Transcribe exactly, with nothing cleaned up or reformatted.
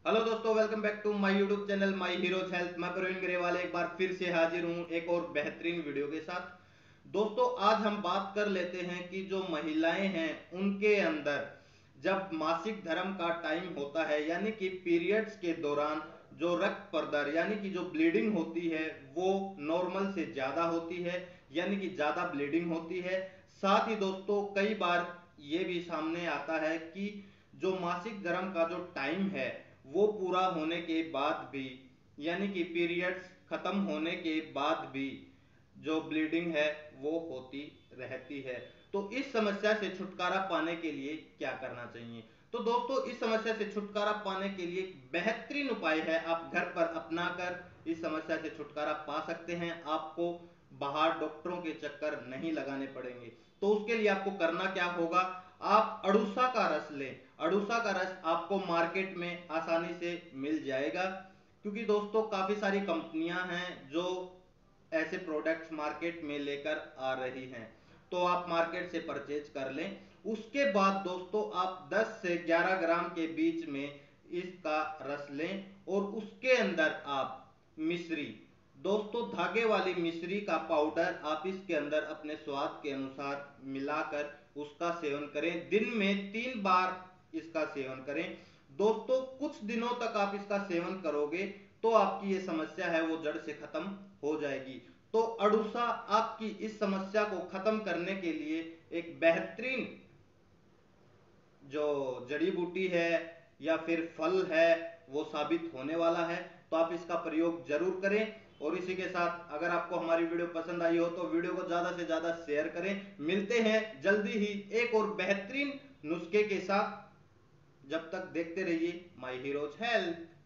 Hello दोस्तों, welcome back to my YouTube channel my heroes health. मैं प्रवीण ग्रेवाल एक बार फिर से हाजिर हूं एक और बेहतरीन वीडियो के साथ। दोस्तों, आज हम बात कर लेते हैं कि जो महिलाएं हैं उनके अंदर जब मासिक धर्म का टाइम होता है यानी कि पीरियड्स के दौरान जो रक्त प्रदर यानी कि जो ब्लीडिंग होती है वो नॉर्मल से ज्यादा होती है, यानी कि ज्यादा ब्लीडिंग होती है। साथ ही दोस्तों, कई बार ये भी सामने आता है कि जो मासिक धर्म का जो टाइम है वो पूरा होने के बाद भी, यानी कि पीरियड्स खत्म होने के बाद भी जो ब्लीडिंग है वो होती रहती है। तो इस समस्या से छुटकारा पाने के लिए क्या करना चाहिए? तो दोस्तों, इस समस्या से छुटकारा पाने के लिए एक बेहतरीन उपाय है, आप घर पर अपनाकर इस समस्या से छुटकारा पा सकते हैं। आपको बाहर डॉक्टरों के चक्कर नहीं लगाने पड़ेंगे। तो उसके लिए आपको करना क्या होगा, आप अड़ूसा का रस लें। अड़ूसा का रस आपको मार्केट में आसानी से मिल जाएगा, क्योंकि दोस्तों काफी सारी कंपनियां हैं जो ऐसे प्रोडक्ट्स मार्केट में लेकर आ रही हैं। तो आप मार्केट से परचेज कर लें। उसके बाद दोस्तों, आप दस से ग्यारह ग्राम के बीच में इसका रस लें और उसके अंदर आप मिश्री, दोस्तों धागे वाली मिश्री का पाउडर आप इसके अंदर अपने स्वाद के अनुसार मिलाकर उसका सेवन करें। दिन में तीन बार इसका सेवन करें। दोस्तों, कुछ दिनों तक आप इसका सेवन करोगे तो आपकी ये समस्या है वो जड़ से खत्म हो जाएगी। तो अड़ूसा आपकी इस समस्या को खत्म करने के लिए एक बेहतरीन जो जड़ी बूटी है या फिर फल है वो साबित होने वाला है। तो आप इसका प्रयोग जरूर करें। और इसी के साथ अगर आपको हमारी वीडियो पसंद आई हो तो वीडियो को ज्यादा से ज्यादा शेयर करें। मिलते हैं जल्दी ही एक और बेहतरीन नुस्खे के साथ। जब तक देखते रहिए माय हीरोज हेल्थ।